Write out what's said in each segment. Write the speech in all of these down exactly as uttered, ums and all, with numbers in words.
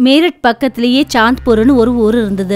மேரட் பக்கத்திலேயே சாந்த்பூர்னு ஒரு ஊர் இருந்தது.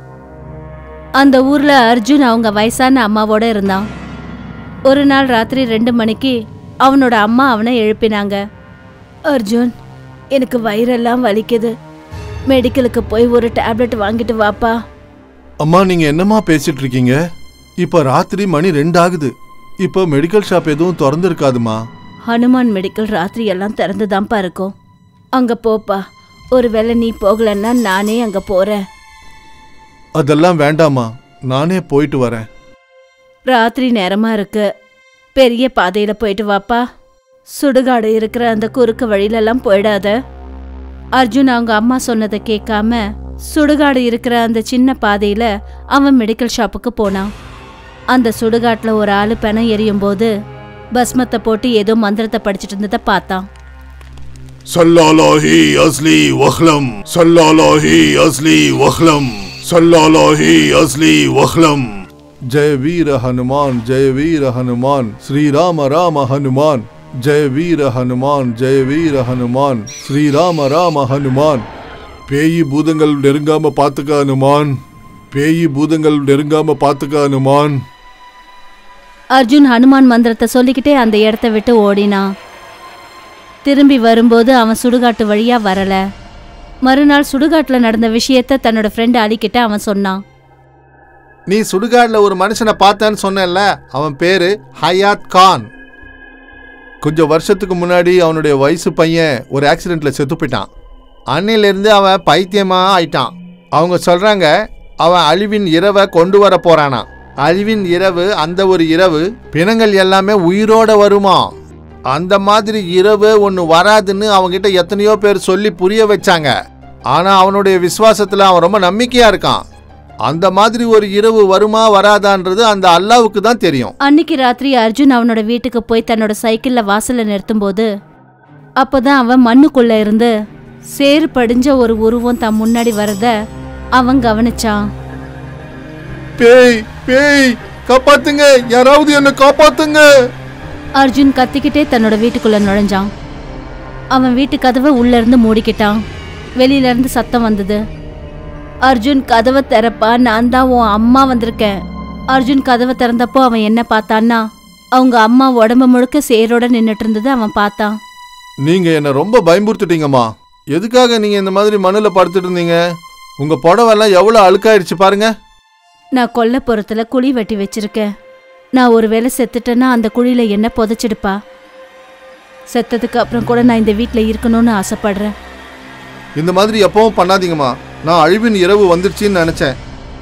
அந்த ஊர்ல அர்ஜுன் அவங்க வயசான அம்மாவோட இருந்தான். ஒரு நாள் ராத்திரி ரெண்டு மணிக்கு அவனோட அம்மா அவனை எழுப்பினாங்க. அர்ஜுன், எனக்கு வயிறெல்லாம் வலிக்குது, மெடிக்கலுக்கு போய் ஒரு டேப்லெட் வாங்கிட்டு வாப்பா. அம்மா, நீங்க என்னம்மா பேசிட்டு இருக்கீங்க? இப்ப ராத்திரி மணி ரெண்டு ஆகுது. இப்ப மெடிக்கல் ஷாப் எதுவும் திறந்து இருக்காதுமா. ஹனுமான் மெடிக்கல் ராத்திரி எல்லாம் திறந்துதான்ப்பா இருக்கும். அங்க போப்பா. ஒருவேளை நீ போகலன்னா நானே அங்க போறேன். அதெல்லாம் வேண்டாமா, நானே போயிட்டு வரேன். ராத்திரி நேரமா இருக்கு, பெரிய பாதையில போயிட்டு வாப்பா. சுடுகாடு இருக்கிற அந்த குறுக்கு வழியிலெல்லாம் போயிடாத. அர்ஜுன் அவங்க அம்மா சொன்னதை கேட்காம சுடுகாடு இருக்கிற அந்த சின்ன பாதையில அவன் மெடிக்கல் ஷாப்புக்கு போனான். அந்த சுடுகாட்டுல ஒரு ஆளு பெணம் எரியும் போது பஸ்மத்தை போட்டு ஏதோ மந்திரத்தை படிச்சுட்டு இருந்ததை பார்த்தான். சல்லல்லாஹி அஸ்லி வஹ்லம், சல்லல்லாஹி அஸ்லி வஹ்லம், சல்லல்லாஹி அஸ்லி வஹ்லம். ஜெய வீர ஹனுமான், ஜெய வீர ஹனுமான், ஸ்ரீராம ராம ஹனுமான். ஜெய வீர ஹனுமான், ஜெய வீர ஹனுமான், ஸ்ரீராம ராம ஹனுமான். பேயி பூதங்கள் நெருங்காம பாத்துக்க ஹனுமான், பேயி பூதங்கள் நெருங்காம பாத்துக்க ஹனுமான். அர்ஜுன் ஹனுமான் மந்திரத்தை சொல்லிக்கிட்டே அந்த இடத்த விட்டு ஓடினான். திரும்பி வரும்போது அவன் சுடுகாட்டு வழியா வரல. மறுநாள் சுடுகாட்டுல நடந்த விஷயத்த தன்னோட ஃப்ரெண்ட் அலிக்கிட்ட அவன் சொன்னான். நீ சுடுகாடுல ஒரு மனுஷனை பார்த்தேன்னு சொன்னல, அவன் பேரு ஹயாத் கான். கொஞ்சம் வருஷத்துக்கு முன்னாடி அவனுடைய வயசு பையன் ஒரு ஆக்சிடென்ட்ல செத்து போயிட்டான். அன்னையிலிருந்து அவன் பைத்தியமா ஆயிட்டான். அவங்க சொல்றாங்க அவன் அழிவின் இரவை கொண்டு வர போறானா. அழிவின் இரவு, அந்த ஒரு இரவு பிணங்கள் எல்லாமே உயிரோட வருமா. அந்த மாதிரி இரவு ஒன்று வராதுன்னு அவங்கிட்ட எத்தனையோ பேர் சொல்லி புரிய வச்சாங்க. ஆனா அவனுடைய விசுவாசத்துல அவன் ரொம்ப நம்பிக்கையா இருக்கான். அந்த மாதிரி ஒரு இரவு வருமா வராதான்றது அந்த அல்லாவுக்கு தான் தெரியும். அன்னைக்கு ராத்திரி அர்ஜுன் அவனோட வீட்டுக்கு போய் தன்னோட சைக்கிள்ல வாசல்ல நிறுத்தும் போது அப்பதான் அவன் மண்ணுக்குள்ள இருந்து சேறு படிஞ்ச ஒரு உருவம் தன் முன்னாடி வரத அவன் கவனிச்சான். பேய், பேய், காப்பாத்துங்க, யாராவது என்ன காப்பாத்துங்க. அர்ஜுன் கத்திக்கிட்டே தன்னோட வீட்டுக்குள்ள நுழைஞ்சான். அவன் வீட்டு கதவை உள்ள இருந்து மூடிக்கிட்டான். வெளியில இருந்து சத்தம் வந்தது. அர்ஜுன், கதவை திறப்பா, நான் தான் உன் அம்மா வந்திருக்கேன். அர்ஜுன் கதவை திறந்தப்போ அவன் என்ன பார்த்தான்னா, அவங்க அம்மா உடம்பு முழுக்க சேரோட நின்னுட்டு இருந்தது அவன் பார்த்தான். நீங்க என்ன ரொம்ப பயமுறுத்திட்டீங்கம்மா. எதுக்காக நீங்க இந்த மாதிரி மண்ணுல படுத்துட்டு இருந்தீங்க? உங்க புடவெல்லாம் எவ்வளவு அழுக்காயிடுச்சு பாருங்க. நான் கொல்லப்புறத்துல குழி வெட்டி வச்சிருக்கேன். நான் ஒரு வேளை செத்துட்டேன்னா அந்த குழியில என்ன புதைச்சிடுப்பா. செத்ததுக்கு அப்புறம் கூட நான் இந்த வீட்டில் இருக்கணும்னு ஆசைப்படுறேன். இந்த மாதிரி எப்பவும் பண்ணாதீங்கம்மா. நான் அழிவின் இரவு வந்துருச்சுன்னு நினைச்சேன்.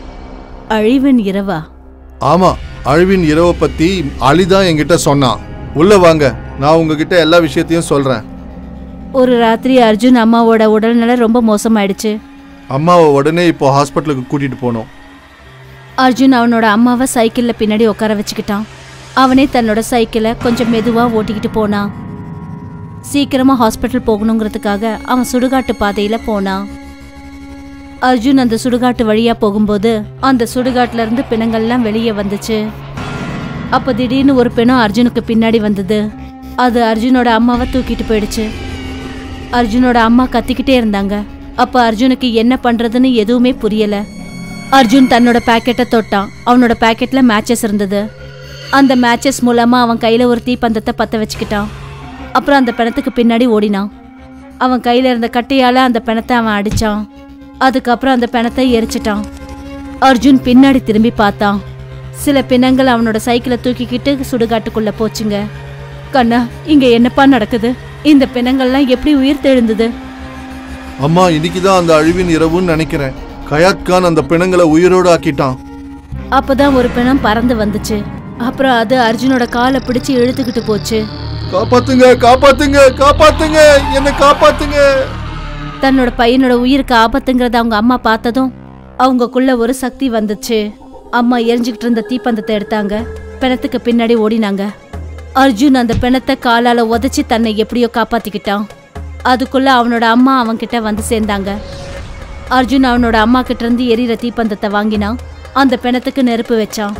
அழிவின் இரவா? ஆமா, அழிவின் இரவை பத்தி அலிதான் என்கிட்ட சொன்னான். உள்ள வாங்க, நான் உங்ககிட்ட எல்லா விஷயத்தையும் சொல்றேன். ஒரு ராத்திரி அர்ஜுன் அம்மாவோட உடல்நிலை ரொம்ப மோசமாயிடுச்சு. அம்மாவை உடனே இப்போ ஹாஸ்பிட்டலுக்கு கூட்டிட்டு போனோம். அர்ஜுன் அவனோட அம்மாவை சைக்கிளில் பின்னாடி உட்கார வச்சுக்கிட்டான். அவனே தன்னோட சைக்கிளை கொஞ்சம் மெதுவாக ஓட்டிக்கிட்டு போனான். சீக்கிரமாக ஹாஸ்பிட்டல் போகணுங்கிறதுக்காக அவன் சுடுகாட்டு பாதையில் போனான். அர்ஜுன் அந்த சுடுகாட்டு வழியாக போகும்போது அந்த சுடுகாட்டில் இருந்து பிணங்கள்லாம் வெளியே வந்துச்சு. அப்போ திடீர்னு ஒரு பிணம் அர்ஜுனுக்கு பின்னாடி வந்தது. அது அர்ஜுனோட அம்மாவை தூக்கிட்டு போயிடுச்சு. அர்ஜுனோட அம்மா கத்திக்கிட்டே இருந்தாங்க. அப்போ அர்ஜுனுக்கு என்ன பண்ணுறதுன்னு எதுவுமே புரியலை. அர்ஜுன் தன்னோட பேக்கெட்டை தொட்டான். அவனோட பேக்கெட்டில் மேட்சஸ் இருந்தது. அந்த மேட்சஸ் மூலமாக அவன் கையில் ஒரு தீப்பந்தத்தை பற்ற வச்சுக்கிட்டான். அப்புறம் அந்த பிணத்துக்கு பின்னாடி ஓடினான். அவன் கையில் இருந்த கட்டையால் அந்த பிணத்தை அவன் அடித்தான். அதுக்கப்புறம் அந்த பிணத்தை எரிச்சிட்டான். அர்ஜுன் பின்னாடி திரும்பி பார்த்தான். சில பிணங்கள் அவனோட சைக்கிளை தூக்கிக்கிட்டு சுடுகாட்டுக்குள்ளே போச்சுங்க. கண்ணா, இங்கே என்னப்பா நடக்குது? இந்த பிணங்கள்லாம் எப்படி உயிர் தெழுந்தது? அம்மா, இன்னைக்குதான் அந்த அழிவின் இரவுன்னு நினைக்கிறேன். ஹயாத் கான் அந்த பிணங்களை உயிரோடு ஆக்கிட்டான். அப்பதான் ஒரு பிணம் பறந்து வந்துச்சு. அப்புறம் அது அர்ஜுனோட காலை பிடிச்சு இழுத்துக்கிட்டு போச்சு. காப்பாத்துங்க, காப்பாத்துங்க, காப்பாத்துங்க, என்ன காப்பாத்துங்க. தன்னோட பையனோட உயிருக்கு ஆபத்துங்கிறத அவங்க அம்மா பார்த்ததும் அவங்கக்குள்ள ஒரு சக்தி வந்துச்சு. அம்மா எரிஞ்சுக்கிட்டு இருந்த தீப்பந்தத்தை எடுத்தாங்க. பிணத்துக்கு பின்னாடி ஓடினாங்க. அர்ஜுன் அந்த பிணத்தை காலால உதச்சி தன்னை எப்படியோ காப்பாத்திக்கிட்டான். அதுக்குள்ள அவனோட அம்மா அவன்கிட்ட வந்து சேர்ந்தாங்க. அர்ஜுன் அவனோட அம்மா கிட்ட இருந்து எரியிற தீப்பந்தத்தை வாங்கினான். அந்த பிணத்துக்கு நெருப்பு வச்சான்.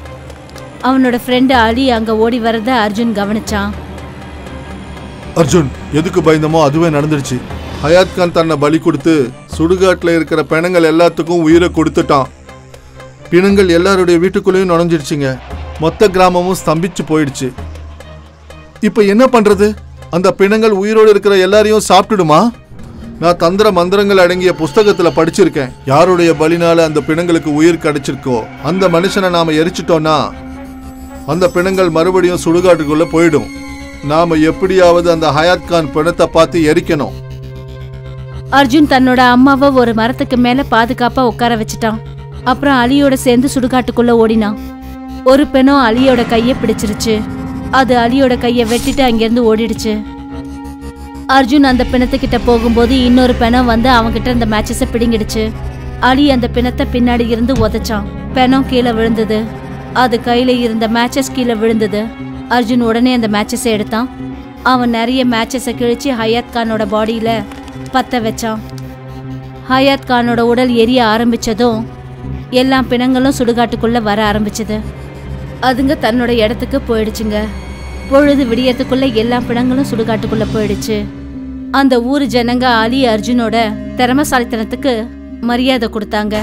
அவனோட ஃப்ரெண்டு அலி அங்க ஓடி வரத அர்ஜுன் கவனிச்சான். அர்ஜுன், எதுக்கு பயந்தமோ அதுவே நடந்துடுச்சு. ஹயாத் கான் தன்னை பலி கொடுத்து சுடுகாட்டில் இருக்கிற பிணங்கள் எல்லாத்துக்கும் உயிரை கொடுத்துட்டான். பிணங்கள் எல்லாருடைய வீட்டுக்குள்ளேயும் நுழைஞ்சிடுச்சுங்க. மொத்த கிராமமும் ஸ்தம்பிச்சு போயிடுச்சு. இப்போ என்ன பண்றது? அந்த பிணங்கள் உயிரோடு இருக்கிற எல்லாரையும் சாப்பிட்டுடுமா? நான் தந்திர மந்திரங்கள் அடங்கிய புஸ்தகத்துல படிச்சிருக்கேன். யாருடைய பலினால அந்த பிணங்களுக்கு உயிர் கிடைச்சிருக்கோ அந்த மனுஷனை நாம எரிச்சிட்டோம்னா அந்த பிணங்கள் மறுபடியும் சுடுகாட்டுக்குள்ள போயிடும். நாம எப்படியாவது அந்த ஹயாத் கான் பிணத்தை பார்த்து எரிக்கணும். அர்ஜுன் தன்னோட அம்மாவை ஒரு மரத்துக்கு மேல பாதுகாப்பா உட்கார வச்சுட்டான். அப்புறம் அலியோட சேர்ந்து சுடுகாட்டுக்குள்ள ஓடினான். ஒரு பெணம் அலியோட கைய பிடிச்சிருச்சு. அது அலியோட கைய வெட்டிட்டு அங்கிருந்து ஓடிடுச்சு. அர்ஜுன் அந்த பிணத்துக்கிட்ட போகும்போது இன்னொரு பிணம் வந்து அவன்கிட்ட இருந்த மேட்சஸை பிடிங்கிடுச்சு. அலி அந்த பிணத்தை பின்னாடி இருந்து உதைச்சான். பிணம் கீழே விழுந்தது. அது கையில இருந்த மேட்சஸ் கீழே விழுந்தது. அர்ஜுன் உடனே அந்த மேட்சஸை எடுத்தான். அவன் நிறைய மேட்சஸை கிழிச்சு ஹயாத் கானோட பாடியில பத்த வச்சான். ஹயாத் கானோட உடல் எரிய ஆரம்பிச்சதும் எல்லா பிணங்களும் சுடுகாட்டுக்குள்ள வர ஆரம்பிச்சது. அதுங்க தன்னோட இடத்துக்கு போயிடுச்சுங்க. பொழுது விடியறதுக்குள்ள எல்லா பிணங்களும் சுடுகாட்டுக்குள்ள போயிடுச்சு. அந்த ஊர் ஜனங்க அலி அர்ஜுனோட திறமசாலித்தனத்துக்கு மரியாதை கொடுத்தாங்க.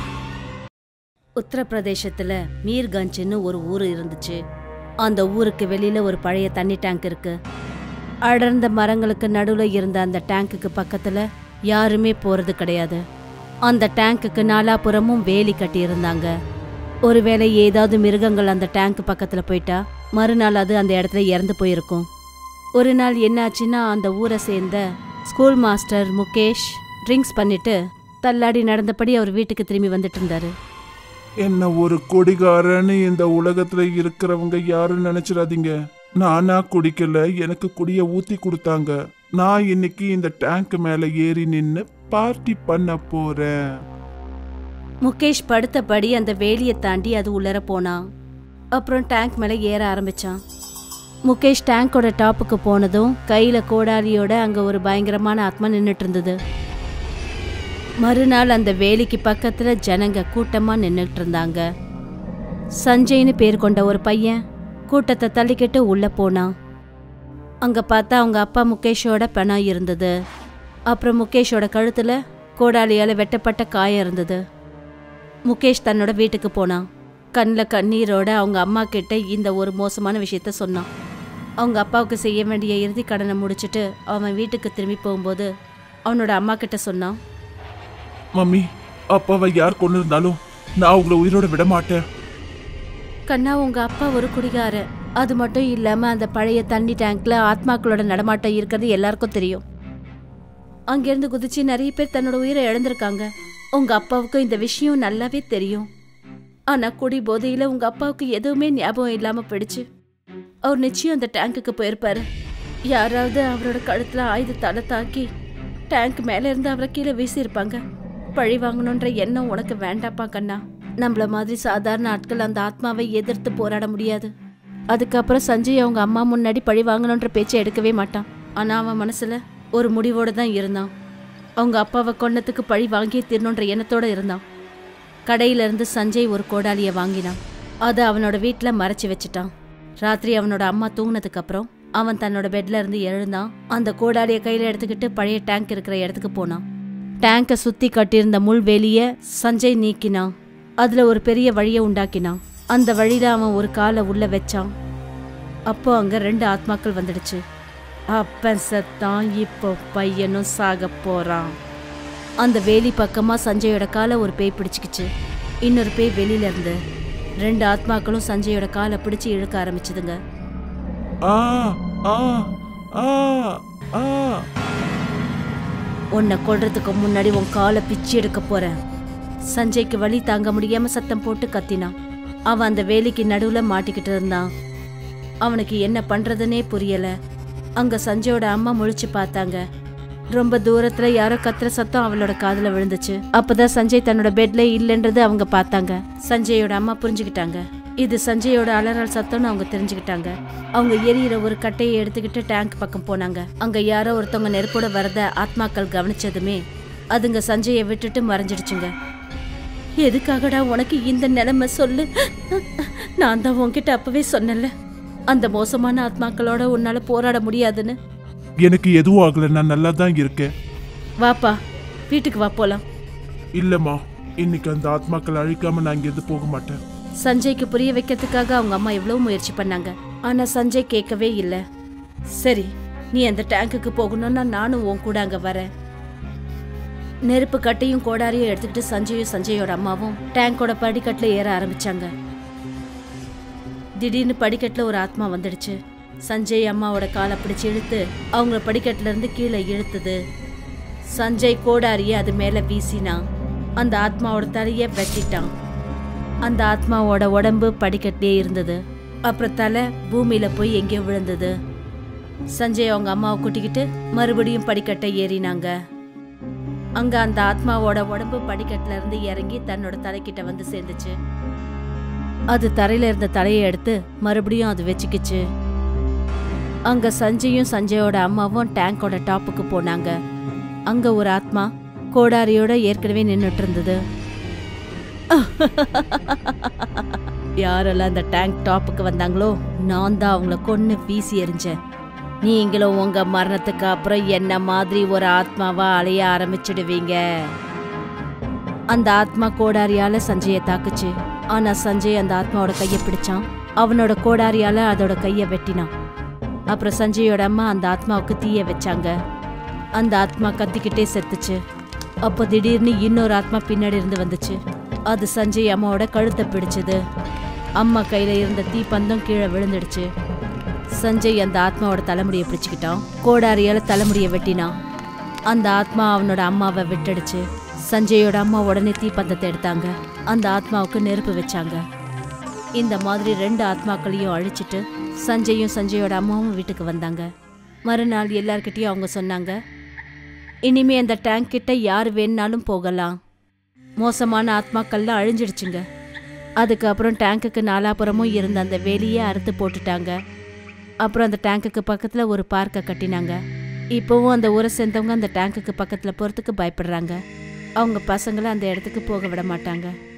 உத்தரப்பிரதேசத்துல மீர்கஞ்சுன்னு ஒரு ஊர் இருந்துச்சு. அந்த ஊருக்கு வெளியில ஒரு பழைய தண்ணி டேங்க் இருக்கு. அடர்ந்த மரங்களுக்கு நடுவுல இருந்த அந்த டேங்குக்கு பக்கத்துல யாருமே போறது கிடையாது. அந்த டேங்குக்கு நாலாபுறமும் வேலி கட்டி இருந்தாங்க. ஒருவேளை ஏதாவது மிருகங்கள் அந்த டேங்க் பக்கத்துல போயிட்டா மறுநாள் அது அந்த இடத்துல இறந்து போயிருக்கும். ஒரு நாள் என்னாச்சுன்னா அந்த ஊரை சேர்ந்த ஸ்கூல் மாஸ்டர் முகேஷ் ட்ரிங்க்ஸ் பண்ணிட்டு தள்ளாடி நடந்தபடி அவர் வீட்டுக்கு திரும்பி வந்துட்டு இருந்தாரு. என்ன ஒரு குடிகாரன்னு இந்த உலகத்துல இருக்கிறவங்க யாரும் நினைச்சிடாதீங்க. நானா குடிக்கல, எனக்கு குடிய ஊத்தி கொடுத்தாங்க. நான் இன்னைக்கு இந்த டேங்க் மேல ஏறி நின்னு பார்ட்டி பண்ண போறேன். முகேஷ் படுத்தபடி அந்த வேலியை தாண்டி அது உள்ளர போனான். அப்புறம் டேங்க் மேல ஏற ஆரம்பிச்சான். முகேஷ் டேங்கோட டாப்புக்கு போனதும் கையில கோடாலியோட அங்க ஒரு பயங்கரமான ஆத்மா நின்றுட்டு இருந்தது. மறுநாள் அந்த வேலிக்கு பக்கத்துல ஜனங்க கூட்டமா நின்றுட்டு இருந்தாங்க. சஞ்சய்னு பேர் கொண்ட ஒரு பையன் கூட்டத்தை தள்ளிக்கிட்டு உள்ள போனான். அங்க பார்த்தா அவங்க அப்பா முகேஷோட பிணம் இருந்தது. அப்புறம் முகேஷோட கழுத்துல கோடாலியால வெட்டப்பட்ட காயம் இருந்தது. முகேஷ் தன்னோட வீட்டுக்கு போனான். கண்ணில் கண்ணீரோட அவங்க அம்மா கிட்ட இந்த ஒரு மோசமான விஷயத்த சொன்னான். அவங்க அப்பாவுக்கு செய்ய வேண்டிய இறுதி கடனை முடிச்சுட்டு அவன் வீட்டுக்கு திரும்பி போகும்போது அவனோட அம்மா கிட்ட சொன்னான், மம்மி, அப்பாவை யார் கொண்டு இருந்தாலும் நான் உங்களை உயிரோட விட மாட்டேன். கண்ணா, உங்க அப்பா ஒரு குடிகாரர். அது மட்டும் இல்லாம அந்த பழைய தண்ணி டேங்க்ல ஆத்மாக்களோட நடமாட்டம் இருக்கிறது எல்லாருக்கும் தெரியும். அங்கிருந்து குதிச்சு நிறைய பேர் தன்னோட உயிரை இழந்திருக்காங்க. உங்க அப்பாவுக்கும் இந்த விஷயம் நல்லாவே தெரியும். ஆனா குடி போதையில உங்க அப்பாவுக்கு எதுவுமே ஞாபகம் இல்லாம போயிடுச்சு. அவர் நிச்சயம் அந்த டேங்குக்கு போயிருப்பாரு. யாராவது அவரோட கழுத்துல ஆயுதத்தால தாக்கி டேங்க் மேல இருந்து அவரை கீழே வீசியிருப்பாங்க. பழி வாங்கணுன்ற எண்ணம் உனக்கு வேண்டாப்பா கண்ணா. நம்மள மாதிரி சாதாரண ஆட்கள் அந்த ஆத்மாவை எதிர்த்து போராட முடியாது. அதுக்கப்புறம் சஞ்சய் அவங்க அம்மா முன்னாடி பழி வாங்கணுன்ற பேச்சை எடுக்கவே மாட்டான். ஆனா அவன் மனசுல ஒரு முடிவோட தான் இருந்தான். அவங்க அப்பாவை கொன்னத்துக்கு பழி வாங்கியே தீரணுன்ற எண்ணத்தோட இருந்தான். கடையில இருந்து சஞ்சய் ஒரு கோடாலியை வாங்கினான். அதை அவனோட வீட்டில் மறைச்சி வச்சுட்டான். ராத்திரி அவனோட அம்மா தூங்கினதுக்கு அப்புறம் அவன் தன்னோட பெட்ல இருந்து எழுந்தான். அந்த கோடாலியை கையில எடுத்துக்கிட்டு பழைய டேங்க் இருக்கிற இடத்துக்கு போனான். டேங்கை சுத்தி கட்டியிருந்த முள்வேலிய சஞ்சய் நீக்கினான். அதுல ஒரு பெரிய வழியை உண்டாக்கினான். அந்த வழியில அவன் ஒரு காலை உள்ள வச்சான். அப்போ அங்க ரெண்டு ஆத்மாக்கள் வந்துடுச்சு. அப்பன் செத்தான், இப்போ பையனும் சாக போறான். அந்த வேலி பக்கமா சஞ்சயோட காலை ஒரு பேய் பிடிச்சிக்கிச்சு. இன்னொரு பேய் வெளியில இருந்து ரெண்டு ஆத்மாக்களும் சஞ்சயோட காலை பிடிச்சு இழுக்க ஆரம்பிச்சுதுங்க. உன்னை கொல்றதுக்கு முன்னாடி உன் காலை பிச்சு எடுக்க போறேன். சஞ்சய்க்கு வலி தாங்க முடியாம சத்தம் போட்டு கத்தினான். அவன் அந்த வேலிக்கு நடுவுல மாட்டிக்கிட்டு இருந்தான். அவனுக்கு என்ன பண்றதுன்னே புரியல. அங்க சஞ்சயோட அம்மா முழிச்சு பார்த்தாங்க. ரொம்ப தூரத்துல யாரோ கத்துற சத்தம் அவளோட காதுல விழுந்துச்சு. அப்பதான் சஞ்சய் தன்னோட பெட்ல இல்லைன்றது அவங்க பார்த்தாங்க. சஞ்சயோட அம்மா புரிஞ்சுக்கிட்டாங்க. இது சஞ்சயோட அலறல் சத்தம்னு அவங்க தெரிஞ்சுக்கிட்டாங்க. அவங்க எரியிற ஒரு கட்டையை எடுத்துக்கிட்டு டேங்க் பக்கம் போனாங்க. அங்க யாரோ ஒருத்தவங்க நெருப்போட வரத ஆத்மாக்கள் கவனிச்சதுமே அதுங்க சஞ்சயை விட்டுட்டு மறைஞ்சிடுச்சுங்க. எதுக்காகடா உனக்கு இந்த நிலைமை சொல்லு? நான் தான் உன்கிட்ட அப்பவே சொன்னல, அந்த மோசமான ஆத்மாக்களோட உன்னால போராட முடியாதுன்னு. எனக்கு எதுவும் ஆகல, நான் நல்லா தான் இருக்கேன். வாப்பா, வீட்டுக்கு வா போலாம். இல்லம்மா, இன்னைக்கு அந்த ஆத்மாக்களை அழிக்காம நான் இங்கிருந்து போக மாட்டேன். சஞ்சய்க்கு புரிய வைக்கிறதுக்காக அவங்க அம்மா எவ்வளவு முயற்சி பண்ணாங்க. ஆனா சஞ்சய் கேட்கவே இல்லை. சரி, நீ அந்த டேங்குக்கு போகணும்னா நானும் உன் கூட அங்க வரேன். நெருப்பு கட்டையும் கோடாரியும் எடுத்துக்கிட்டு சஞ்சயும் சஞ்சயோட அம்மாவும் டேங்கோட படிக்கட்டுல ஏற ஆரம்பிச்சாங்க. திடீர்னு படிக்கட்டுல ஒரு ஆத்மா வந்துடுச்சு. சஞ்சய் அம்மாவோட காலை பிடிச்சு இழுத்து அவங்கள படிக்கட்டுல இருந்து கீழே இழுத்துது. சஞ்சய் கோடாரியை அது மேல வீசினான். அந்த ஆத்மாவோட தலைய வெட்டிட்டான். அந்த ஆத்மாவோட உடம்பு படிக்கட்டிலே இருந்தது. அப்புறம் தலை பூமியில போய் எங்கேயோ விழுந்தது. சஞ்சய் அவங்க அம்மாவை கூட்டிக்கிட்டு மறுபடியும் படிக்கட்டை ஏறினாங்க. அங்க அந்த ஆத்மாவோட உடம்பு படிக்கட்டுல இருந்து இறங்கி தன்னோட தலைக்கிட்ட வந்து சேர்ந்துச்சு. அது தரையில இருந்த தலையை எடுத்து மறுபடியும் அது வச்சுக்கிச்சு. அங்க சஞ்சயும் சஞ்சயோட அம்மாவும் டேங்கோட டாப்புக்கு போனாங்க. அங்க ஒரு ஆத்மா கோடாரியோட ஏற்கனவே நின்றுட்டு இருந்தது. யாரெல்லாம் அந்த டேங்க் டாப்புக்கு வந்தாங்களோ நான் தான் அவங்கள கொன்னு வீசி எறிஞ்சேன். நீங்களும் உங்க மரணத்துக்கு அப்புறம் என்ன மாதிரி ஒரு ஆத்மாவா அலைய ஆரம்பிச்சிடுவீங்க. அந்த ஆத்மா கோடாரியால சஞ்சயை தாக்குச்சு. ஆனா சஞ்சய் அந்த ஆத்மாவோட கையை பிடிச்சான். அவனோட கோடாரியால அதோட கையை வெட்டினான். அப்புறம் சஞ்சயோட அம்மா அந்த ஆத்மாவுக்கு தீய வச்சாங்க. அந்த ஆத்மா கத்திக்கிட்டே செத்துச்சு. அப்போ திடீர்னு இன்னொரு ஆத்மா பின்னாடி இருந்து வந்துச்சு. அது சஞ்சய் அம்மாவோட கழுத்தை பிடிச்சது. அம்மா கையில இருந்த தீப்பந்தம் கீழே விழுந்துடுச்சு. சஞ்சய் அந்த ஆத்மாவோட தலைமுடியை பிடிச்சுக்கிட்டான். கோடாரியால தலைமுடியை வெட்டினான். அந்த ஆத்மா அவனோட அம்மாவை விட்டுடுச்சு. சஞ்சயோட அம்மா உடனே தீப்பந்தத்தை எடுத்தாங்க. அந்த ஆத்மாவுக்கு நெருப்பு வச்சாங்க. இந்த மாதிரி ரெண்டு ஆத்மாக்களையும் அழிச்சிட்டு சஞ்சயும் சஞ்சயோட அம்மாவும் வீட்டுக்கு வந்தாங்க. மறுநாள் எல்லார்கிட்டையும் அவங்க சொன்னாங்க, இனிமே அந்த டேங்க் கிட்ட யார் வேணுனாலும் போகலாம். மோசமான ஆத்மாக்கள்லாம் அழிஞ்சிடுச்சுங்க. அதுக்கப்புறம் டேங்குக்கு நாலாபுறமும் இருந்த அந்த வேலியை அறுத்து போட்டுட்டாங்க. அப்புறம் அந்த டேங்குக்கு பக்கத்தில் ஒரு பார்க்கை கட்டினாங்க. இப்போவும் அந்த ஊரை சேர்ந்தவங்க அந்த டேங்குக்கு பக்கத்தில் போகிறதுக்கு பயப்படுறாங்க. அவங்க பசங்களை அந்த இடத்துக்கு போக விட மாட்டாங்க.